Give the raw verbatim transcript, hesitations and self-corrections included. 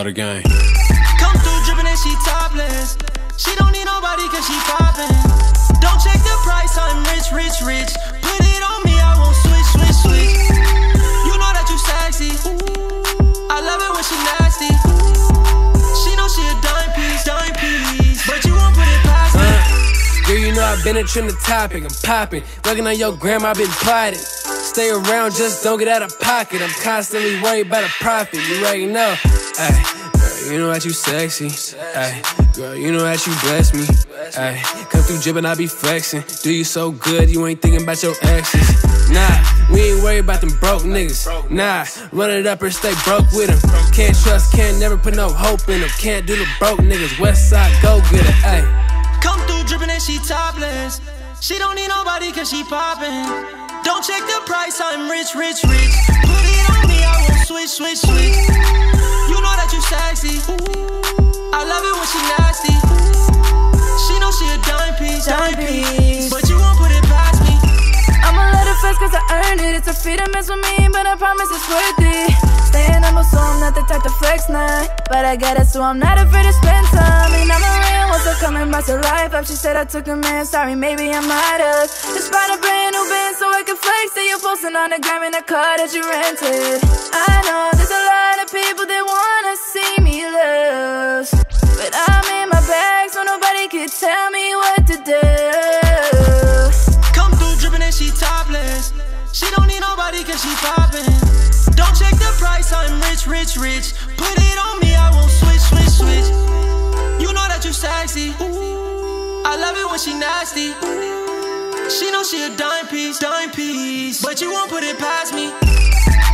the game. Come through drippin' and she topless. She don't need nobody cause she poppin'. Don't check the price, I'm rich, rich, rich. Put it on me, I won't switch, switch, switch. You know that you sexy. I love it when she nasty. She know she a dime piece, dime piece. But you won't put it past me. Uh, girl, you know I've been a trend the topic. I'm poppin', looking on your gram, I've been plotting. Stay around, just don't get out of pocket. I'm constantly worried about a profit. You already know. Ay, girl, you know that you sexy. Ay, girl, you know that you bless me. Ay, come through drippin', I be flexin'. Do you so good, you ain't thinking about your exes. Nah, we ain't worried about them broke niggas. Nah, run it up or stay broke with them. Can't trust, can't never put no hope in them. Can't do the broke niggas. West side, go get it. Ay. Come through drippin' and she topless. She don't need nobody cause she poppin'. Don't check the price, I'm rich, rich, rich. Put it on me, I won't switch, switch, switch. You know that you sexy. I love it when she nasty. She know she a dime piece, dime piece. But you won't put it past me. I'ma let it flex cause I earned it. It's a fee to mess with me, but I promise it's worth it. Staying humble so I'm not the type to flex now. But I got it so I'm not afraid to spend time. And I'm around once I come in my life up. She said I took a man, sorry, maybe I'm out of. Just find a brand new band so I can flex. That you're posting on the gram in the car that you rented. I know there's a lot of people that wanna see me lose, but I'm in my bag so nobody can tell me what to do. Come through drippin' and she topless. She don't need nobody cause she poppin'. Don't check the price, I'm rich, rich, rich. Put it on me, I won't switch, switch, switch. You know that you sexy. I love it when she nasty. She know she a dime piece, dime piece. But you won't put it past me.